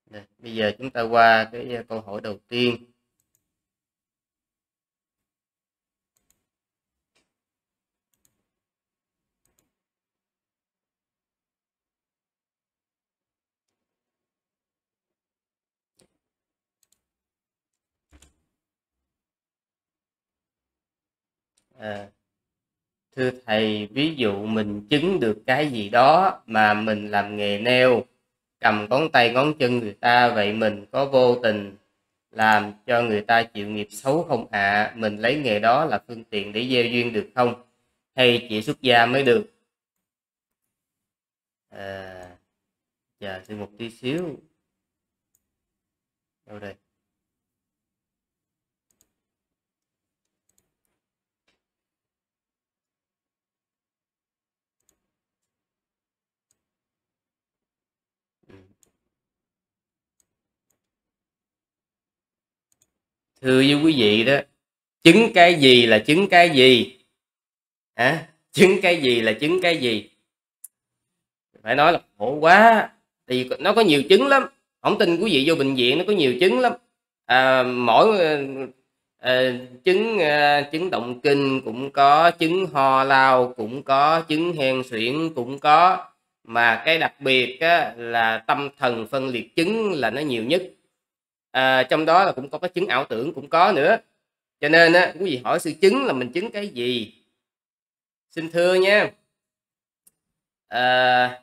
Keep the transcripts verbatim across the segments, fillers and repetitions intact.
Đây, bây giờ chúng ta qua cái câu hỏi đầu tiên. À, thưa thầy, ví dụ mình chứng được cái gì đó mà mình làm nghề nail, cầm ngón tay ngón chân người ta, vậy mình có vô tình làm cho người ta chịu nghiệp xấu không ạ? À? Mình lấy nghề đó là phương tiện để gieo duyên được không? Hay chỉ xuất gia mới được? À, chờ xin một tí xíu. Đâu đây? Ừ. Thưa với quý vị đó, chứng cái gì là chứng cái gì? Hả? Chứng cái gì là chứng cái gì? Phải nói là khổ quá, thì nó có nhiều chứng lắm. Không tin quý vị vô bệnh viện nó có nhiều chứng lắm. À, mỗi à, chứng à, chứng động kinh cũng có, chứng ho lao cũng có, chứng hen suyễn cũng có, mà cái đặc biệt á, là tâm thần phân liệt chứng là nó nhiều nhất. À, trong đó là cũng có cái chứng ảo tưởng cũng có nữa. Cho nên á, quý vị hỏi sư chứng là mình chứng cái gì? Xin thưa nha, à,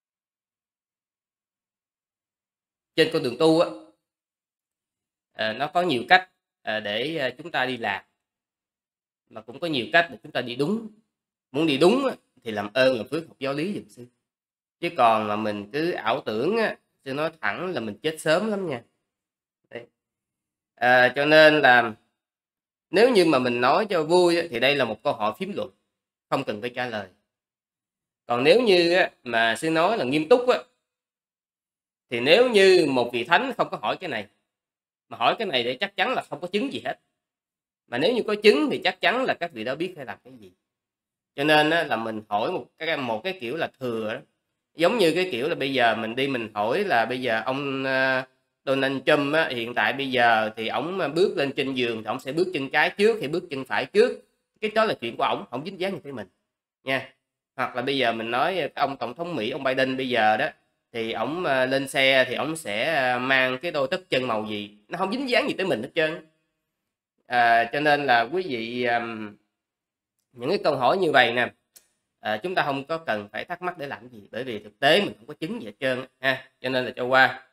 trên con đường tu á, à, nó có nhiều cách à, để à, chúng ta đi lạc, mà cũng có nhiều cách để chúng ta đi đúng. Muốn đi đúng á, thì làm ơn làm phước học giáo lý giùm sư, chứ còn mà mình cứ ảo tưởng á, sư nói thẳng là mình chết sớm lắm nha. Đấy. À, cho nên là nếu như mà mình nói cho vui á, thì đây là một câu hỏi phím luận, không cần phải trả lời. Còn nếu như á, mà sư nói là nghiêm túc á, thì nếu như một vị thánh không có hỏi cái này, mà hỏi cái này để chắc chắn là không có chứng gì hết. Mà nếu như có chứng thì chắc chắn là các vị đó biết phải làm cái gì. Cho nên á, là mình hỏi một cái một cái kiểu là thừa đó. Giống như cái kiểu là bây giờ mình đi mình hỏi là bây giờ ông uh, Donald Trump á, hiện tại bây giờ thì ổng bước lên trên giường thì ổng sẽ bước chân trái trước hay bước chân phải trước, cái đó là chuyện của ổng, không dính dáng gì tới mình nha. Hoặc là bây giờ mình nói ông tổng thống Mỹ ông Biden bây giờ đó, thì ổng uh, lên xe thì ổng sẽ uh, mang cái đôi tất chân màu gì, nó không dính dáng gì tới mình hết trơn. À, cho nên là quý vị um, những cái câu hỏi như vậy nè, à, chúng ta không có cần phải thắc mắc để làm gì, bởi vì thực tế mình không có chứng gì hết trơn ha, cho nên là cho qua.